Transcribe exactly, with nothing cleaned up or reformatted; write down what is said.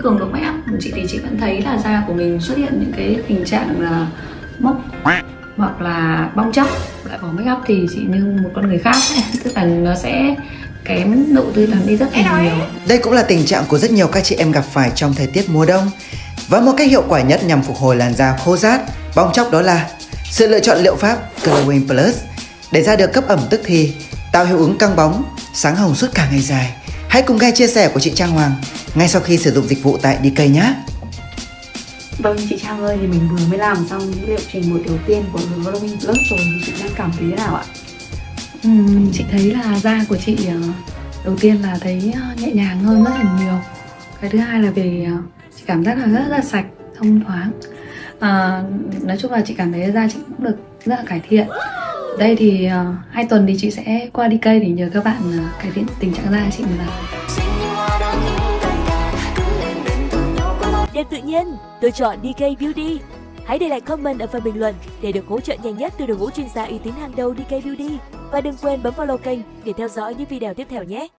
cường độ make up của chị thì chị vẫn thấy là da của mình xuất hiện những cái tình trạng là mốc hoặc là bong tróc. Lại bỏ make up thì chị như một con người khác ấy. Tức là nó sẽ kém độ tươi tắn đi rất là nhiều. Đây cũng là tình trạng của rất nhiều các chị em gặp phải trong thời tiết mùa đông. Và một cách hiệu quả nhất nhằm phục hồi làn da khô rát, bong tróc đó là sự lựa chọn liệu pháp Glowing Plus để da được cấp ẩm tức thì, tạo hiệu ứng căng bóng, sáng hồng suốt cả ngày dài. Hãy cùng nghe chia sẻ của chị Trang Hoàng ngay sau khi sử dụng dịch vụ tại đê ca nhé. Vâng chị Trang ơi, thì mình vừa mới làm xong những liệu trình buổi đầu tiên của Glowing Plus rồi, thì chị đang cảm thấy thế nào ạ? Ừ, chị thấy là da của chị đầu tiên là thấy nhẹ nhàng hơn rất là nhiều. Cái thứ hai là về chị cảm giác là rất là sạch, thông thoáng. À, nói chung là chị cảm thấy da chị cũng được rất là cải thiện. Đây thì uh, hai tuần thì chị sẽ qua đê ca để nhờ các bạn uh, cải thiện tình trạng da chị một lần. Đẹp tự nhiên, tôi chọn đê ca Beauty. Hãy để lại comment ở phần bình luận để được hỗ trợ nhanh nhất từ đội ngũ chuyên gia uy tín hàng đầu đê ca Beauty. Và đừng quên bấm follow kênh để theo dõi những video tiếp theo nhé.